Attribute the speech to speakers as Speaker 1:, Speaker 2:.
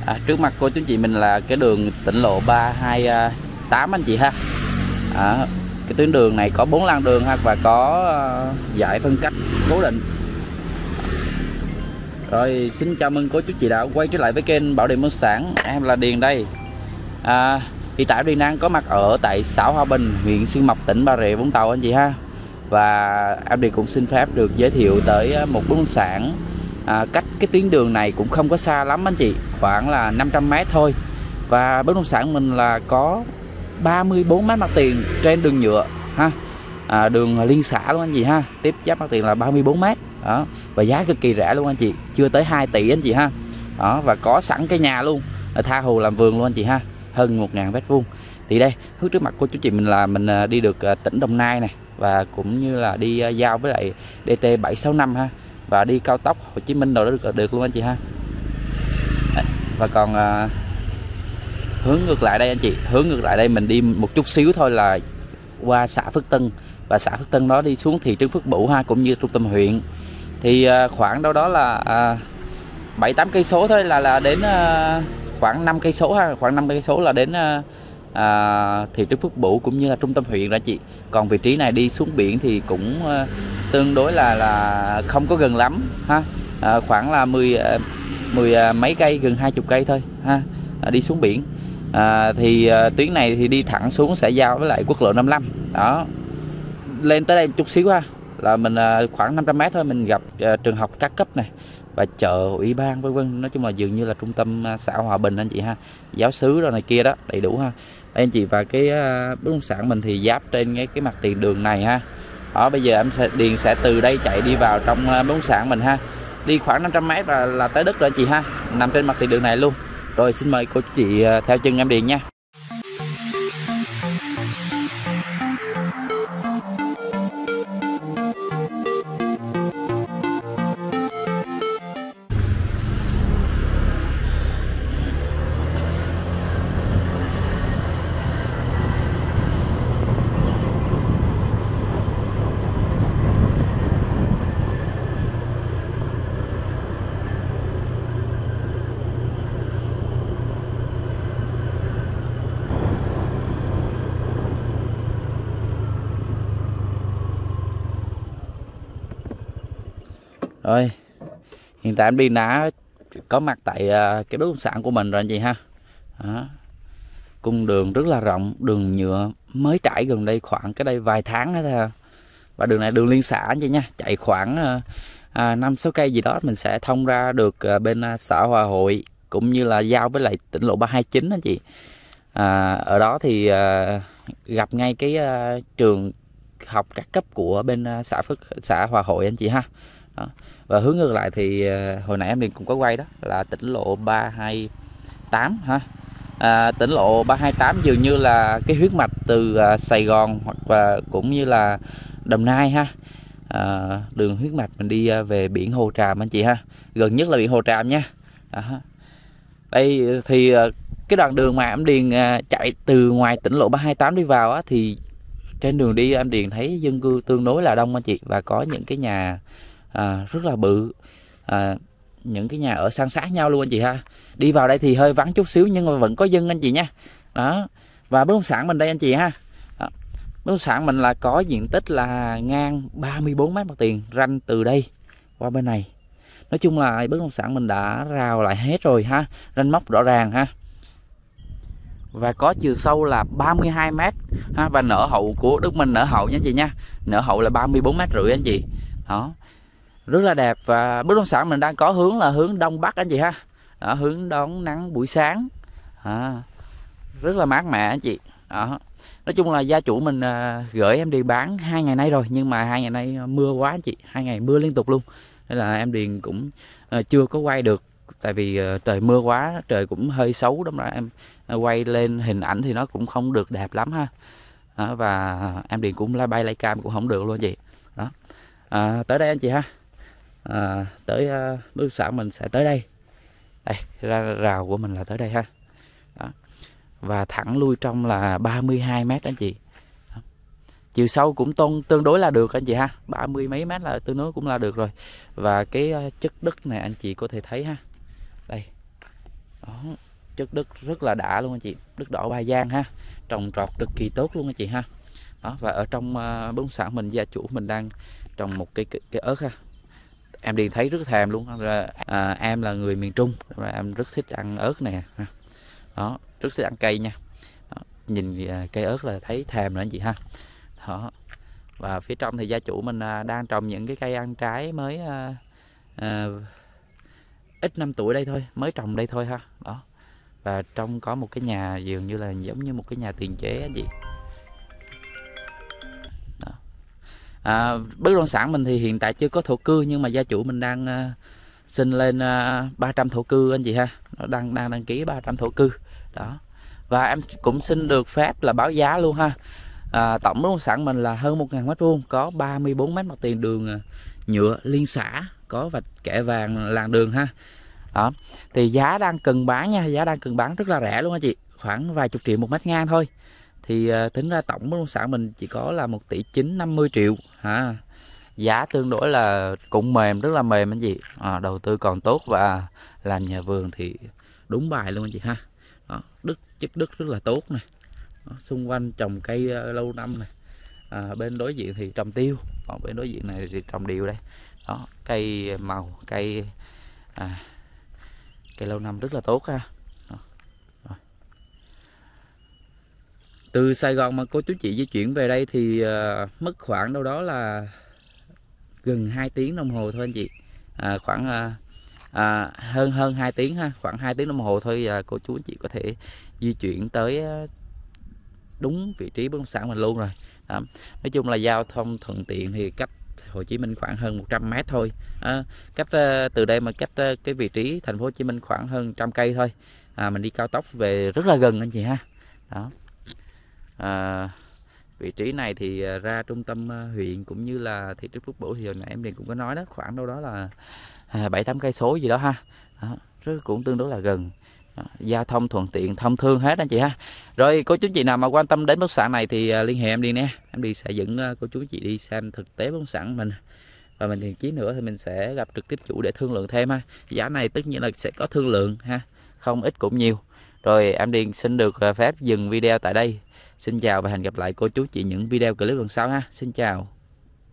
Speaker 1: Trước mặt cô chú chị mình là cái đường tỉnh lộ 328 anh chị ha. Cái tuyến đường này có 4 làn đường ha, và có dải phân cách cố định. Rồi, xin chào mừng cô chú chị đã quay trở lại với kênh Bảo Điền Bất Động Sản. Em là Điền đây. Hiện tại Điền đang có mặt ở tại xã Hòa Bình, huyện Xuyên Mộc, tỉnh Bà Rịa Vũng Tàu anh chị ha. Và em Điền cũng xin phép được giới thiệu tới một bất động sản cách cái tuyến đường này cũng không có xa lắm anh chị, khoảng là 500 m thôi. Và bất động sản mình là có 34 mét mặt tiền trên đường nhựa ha, đường liên xã luôn anh chị ha. Tiếp giáp mặt tiền là 34 mét đó, và giá cực kỳ rẻ luôn anh chị, chưa tới 2 tỷ anh chị ha. Đó, và có sẵn cái nhà luôn, tha hồ làm vườn luôn anh chị ha, hơn 1.000 m². Thì đây, hướng trước mặt cô chú chị mình là mình đi được tỉnh Đồng Nai này, và cũng như là đi giao với lại DT 765 ha, và đi cao tốc Hồ Chí Minh đâu đó được luôn anh chị ha. Đấy, và còn hướng ngược lại đây anh chị, hướng ngược lại đây mình đi một chút xíu thôi là qua xã Phước Tân, và xã Phước Tân đó đi xuống thị trấn Phước Bửu ha, cũng như trung tâm huyện. Thì khoảng đâu đó là 7-8 cây số thôi là đến khoảng 5 cây số ha, khoảng 5 cây số là đến thị trấn Phước Bửu cũng như là trung tâm huyện đó chị. Còn vị trí này đi xuống biển thì cũng tương đối là không có gần lắm ha, khoảng là 10 mấy cây, gần 20 cây thôi ha, đi xuống biển. Thì tuyến này thì đi thẳng xuống sẽ giao với lại quốc lộ 55 đó. Lên tới đây một chút xíu ha, là mình khoảng 500 m thôi mình gặp trường học các cấp này, và chợ, ủy ban vân vân. Nói chung là dường như là trung tâm xã Hòa Bình anh chị ha, giáo xứ rồi này kia đó, đầy đủ ha. Đây anh chị, và cái bất động sản mình thì giáp trên cái mặt tiền đường này ha. Đó, bây giờ Điền sẽ từ đây chạy đi vào trong bất động sản mình ha, đi khoảng 500 m là tới đất rồi anh chị ha, nằm trên mặt tiền đường này luôn. Rồi, xin mời cô chú chị theo chân em Điền nha. Rồi, hiện tại em Điền đã có mặt tại cái bất động sản của mình rồi anh chị ha. Đó. Cung đường rất là rộng, đường nhựa mới trải gần đây khoảng cái đây vài tháng nữa thôi. Và đường này đường liên xã anh chị nha, chạy khoảng 5-6 cây gì đó mình sẽ thông ra được bên xã Hòa Hội, cũng như là giao với lại tỉnh lộ 329 anh chị. Ở đó thì gặp ngay cái trường học các cấp của bên xã Hòa Hội anh chị ha. Đó. Và hướng ngược lại thì hồi nãy em Điền cũng có quay đó là tỉnh lộ 328 ha. Tỉnh lộ 328 dường như là cái huyết mạch từ Sài Gòn hoặc là cũng như là Đồng Nai ha. Đường huyết mạch mình đi về biển Hồ Tràm anh chị ha, gần nhất là biển Hồ Tràm nha. Đó. Đây thì cái đoạn đường mà em Điền chạy từ ngoài tỉnh lộ 328 đi vào á, thì trên đường đi em Điền thấy dân cư tương đối là đông anh chị, và có những cái nhà rất là bự, những cái nhà ở san sát nhau luôn anh chị ha. Đi vào đây thì hơi vắng chút xíu nhưng mà vẫn có dân anh chị nha. Đó. Và bất động sản mình đây anh chị ha. Đó. Bất động sản mình là có diện tích là ngang 34 mét mặt tiền, ranh từ đây qua bên này. Nói chung là bất động sản mình đã rào lại hết rồi ha, ranh móc rõ ràng ha. Và có chiều sâu là 32 mét ha, và nở hậu của đất mình nở hậu nha anh chị nha. Nở hậu là 34,5 mét anh chị. Đó. Rất là đẹp, và bất động sản mình đang có hướng là hướng đông bắc anh chị ha. Đó, hướng đón nắng buổi sáng. Rất là mát mẻ anh chị. Đó. Nói chung là gia chủ mình gửi em đi bán 2 ngày nay rồi, nhưng mà 2 ngày nay mưa quá anh chị, 2 ngày mưa liên tục luôn, nên là em Điền cũng chưa có quay được, tại vì trời mưa quá, trời cũng hơi xấu, đâm ra em quay lên hình ảnh thì nó cũng không được đẹp lắm ha. Đó, và em Điền cũng bay cam cũng không được luôn anh chị. Đó. Tới đây anh chị ha. Tới bất động sản mình sẽ tới đây. Đây, ra rào của mình là tới đây ha. Đó. Và thẳng lui trong là 32 mét anh chị. Đó. Chiều sâu cũng tương đối là được anh chị ha, 30 mấy mét là tương đối cũng là được rồi. Và cái chất đất này anh chị có thể thấy ha. Đây. Đó, chất đất rất là đã luôn anh chị, đất đỏ Ba Giang ha, trồng trọt cực kỳ tốt luôn anh chị ha. Đó, và ở trong bất động sản mình, gia chủ mình đang trồng một cây ớt ha. Em đi thấy rất thèm luôn. Em là người miền Trung, em rất thích ăn ớt nè. Đó, rất thích ăn cây nha. Đó, nhìn cây ớt là thấy thèm rồi anh chị ha. Đó. Và phía trong thì gia chủ mình đang trồng những cái cây ăn trái mới ít năm tuổi đây thôi, mới trồng đây thôi ha. Đó. Và trong có một cái nhà dường như là giống như một cái nhà tiền chế anh chị. Bất động sản mình thì hiện tại chưa có thổ cư, nhưng mà gia chủ mình đang xin lên 300 thổ cư anh chị ha. Nó đang đăng ký 300 thổ cư đó. Và em cũng xin được phép là báo giá luôn ha. Tổng bất động sản mình là hơn 1.000 m², có 34 mét mặt tiền đường nhựa liên xã, có vạch kẻ vàng làn đường ha. Đó, thì giá đang cần bán nha, giá đang cần bán rất là rẻ luôn anh chị, khoảng vài chục triệu một mét ngang thôi. Thì tính ra tổng bất động sản mình chỉ có là 1 tỷ 950 triệu ha. Giá tương đối là cũng mềm, rất là mềm anh chị. Đầu tư còn tốt và làm nhà vườn thì đúng bài luôn anh chị ha. Đó, chất đất rất là tốt này. Đó, xung quanh trồng cây lâu năm này. Bên đối diện thì trồng tiêu, còn bên đối diện này thì trồng điều đây. Đó, cây màu, cây lâu năm rất là tốt ha. Từ Sài Gòn mà cô chú chị di chuyển về đây thì mất khoảng đâu đó là gần 2 tiếng đồng hồ thôi anh chị. Khoảng hơn 2 tiếng ha, khoảng 2 tiếng đồng hồ thôi cô chú anh chị có thể di chuyển tới đúng vị trí bất động sản mình luôn rồi. Nói chung là giao thông thuận tiện, thì cách Hồ Chí Minh khoảng hơn 100 m thôi. Cách từ đây mà cách cái vị trí thành phố Hồ Chí Minh khoảng hơn 100 cây thôi. Mình đi cao tốc về rất là gần anh chị ha. Đó. Vị trí này thì ra trung tâm huyện cũng như là thị trấn Phước Bửu thì hồi nãy em Điền cũng có nói đó, khoảng đâu đó là 7-8 cây số gì đó ha. Đó, cũng tương đối là gần. Đó, giao thông thuận tiện, thông thương hết anh chị ha. Rồi cô chú chị nào mà quan tâm đến bất động sản này thì liên hệ em đi nè, em đi sẽ dẫn cô chú chị đi xem thực tế bất động sản mình. Và mình thì chí nữa thì mình sẽ gặp trực tiếp chủ để thương lượng thêm ha. Giá này tất nhiên là sẽ có thương lượng ha, không ít cũng nhiều. Rồi em Điền xin được phép dừng video tại đây. Xin chào và hẹn gặp lại cô chú chị những video clip lần sau ha. Xin chào.